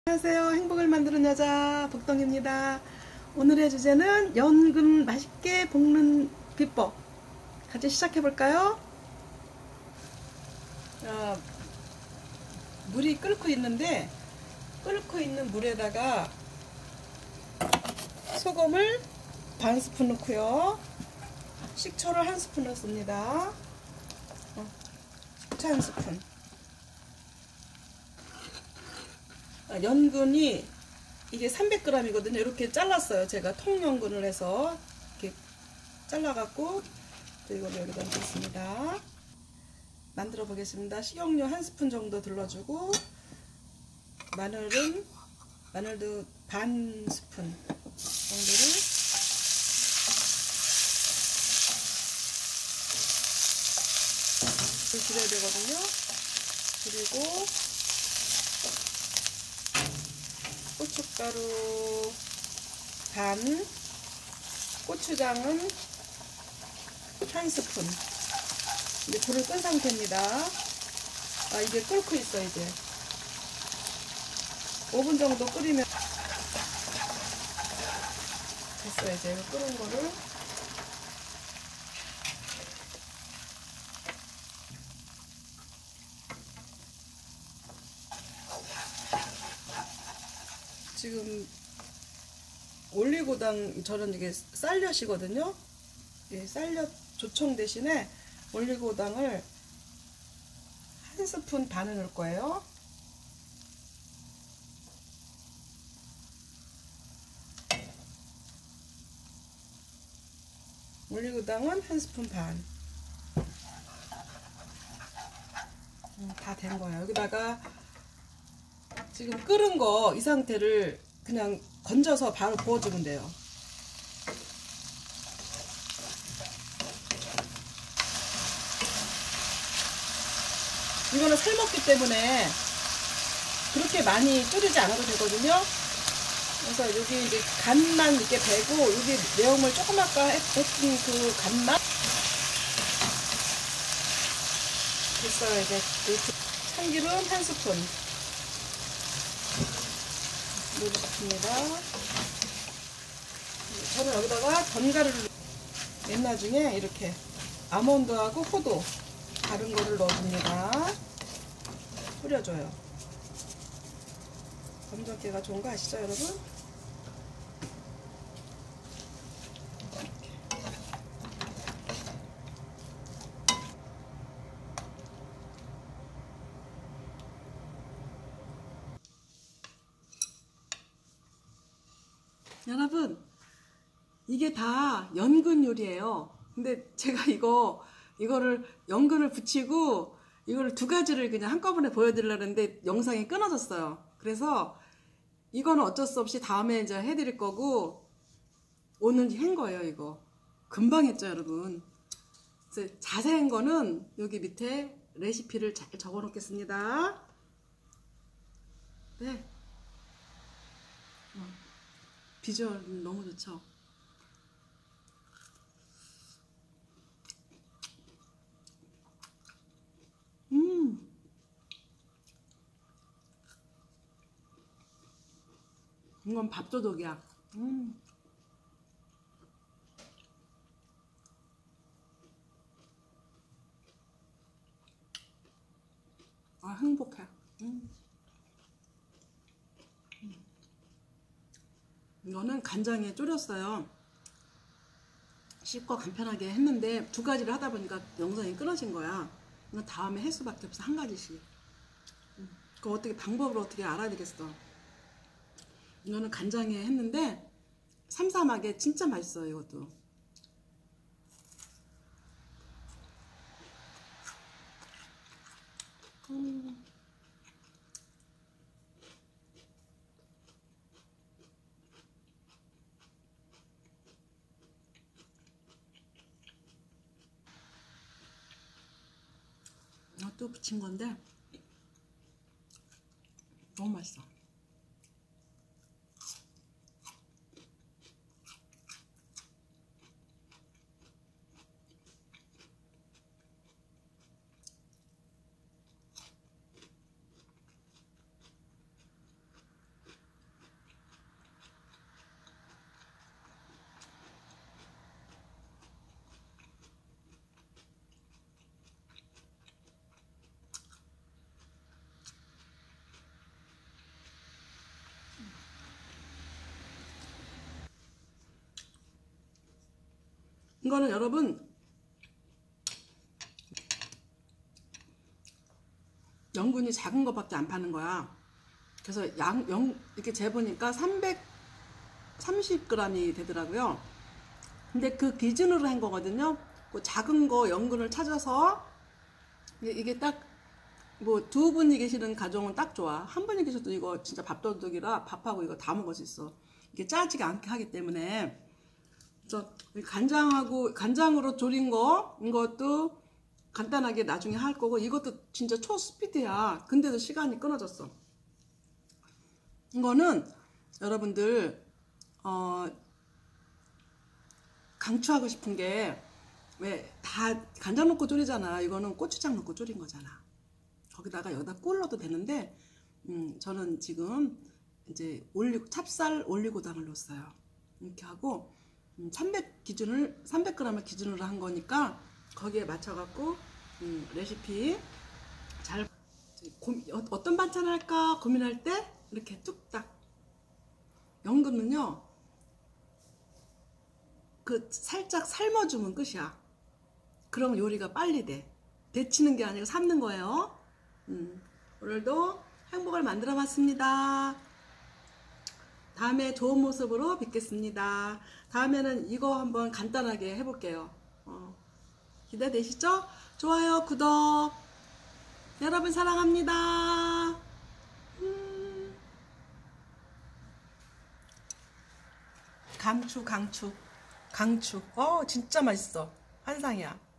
안녕하세요. 행복을 만드는 여자 복덩입니다. 오늘의 주제는 연근 맛있게 볶는 비법. 같이 시작해 볼까요? 물이 끓고 있는데 끓고 있는 물에다가 소금을 반 스푼 넣고요. 식초를 한 스푼 넣습니다. 식초 한 스푼. 연근이 이게 300g이거든요. 이렇게 잘랐어요. 제가 통연근을 해서 이렇게 잘라갖고 이걸 여기다 넣겠습니다. 만들어 보겠습니다. 식용유 한 스푼 정도 둘러주고 마늘도 반 스푼 정도를 줄여야 되거든요. 그리고 고춧가루 반, 고추장은 한 스푼. 이제 불을 끈 상태입니다. 이게 끓고 있어. 이제 5분 정도 끓이면 됐어요. 이제 끓은 거를 지금 올리고당, 저는 이게 쌀엿이거든요. 쌀엿 조청 대신에 올리고당을 한 스푼 반을 넣을 거예요. 올리고당은 한 스푼 반. 다 된 거예요. 여기다가 지금 끓은 거 이 상태를 그냥 건져서 바로 부어주면 돼요. 이거는 삶았기 때문에 그렇게 많이 졸이지 않아도 되거든요. 그래서 여기 이제 간만 이렇게 배고, 여기 내용물 조금 아까 했던 그 간만 됐어요. 이제 참기름 한 스푼 넣어주겠습니다. 저는 여기다가 견과류를 맨 나중에 이렇게 아몬드하고 호두 다른 거를 넣어줍니다. 뿌려줘요. 검정깨가 좋은 거 아시죠, 여러분? 여러분, 이게 다 연근 요리예요. 근데 제가 이거를 연근을 붙이고 이거를 두 가지를 그냥 한꺼번에 보여드리려고 했는데 영상이 끊어졌어요. 그래서 이거는 어쩔 수 없이 다음에 이제 해드릴 거고, 오늘 한 거예요. 이거 금방 했죠, 여러분. 그래서 자세한 거는 여기 밑에 레시피를 잘 적어 놓겠습니다. 네. 비주얼 너무 좋죠. 이건 밥도둑이야. 행복해. 이거는 간장에 졸였어요. 쉽고 간편하게 했는데 두 가지를 하다 보니까 영상이 끊어진 거야. 이거 다음에 할 수밖에 없어. 한 가지씩. 그 어떻게 방법을 어떻게 알아야 되겠어. 이거는 간장에 했는데 삼삼하게 진짜 맛있어요. 이것도. 또 부친 건데 너무 맛있어. 이거는 여러분 연근이 작은 것밖에 안 파는 거야. 그래서 이렇게 재보니까 330g이 되더라고요. 근데 그 기준으로 한 거거든요. 그 작은 거 연근을 찾아서 이게 딱 뭐 2분이 계시는 가정은 딱 좋아. 한 분이 계셔도 이거 진짜 밥도둑이라 밥하고 이거 다 먹을 수 있어. 이게 짜지가 않게 하기 때문에. 그래서 간장으로 졸인 거 이것도 간단하게 나중에 할 거고, 이것도 진짜 초스피드야. 근데도 시간이 끊어졌어. 이거는 여러분들 강추하고 싶은 게, 왜 다 간장 넣고 졸이잖아. 이거는 고추장 넣고 졸인 거잖아. 거기다가 여기다 꿀 넣어도 되는데 저는 지금 이제 찹쌀 올리고당을 넣었어요. 이렇게 하고 300g을 기준으로 한 거니까 거기에 맞춰갖고 레시피 잘 어떤 반찬 할까 고민할 때 이렇게 뚝딱. 연근은요 그 살짝 삶아주면 끝이야. 그럼 요리가 빨리 돼. 데치는 게 아니고 삶는 거예요. 오늘도 행복을 만들어 봤습니다. 다음에 좋은 모습으로 뵙겠습니다. 다음에는 이거 한번 간단하게 해볼게요. 기대되시죠? 좋아요, 구독. 여러분 사랑합니다. 강추. 진짜 맛있어. 환상이야.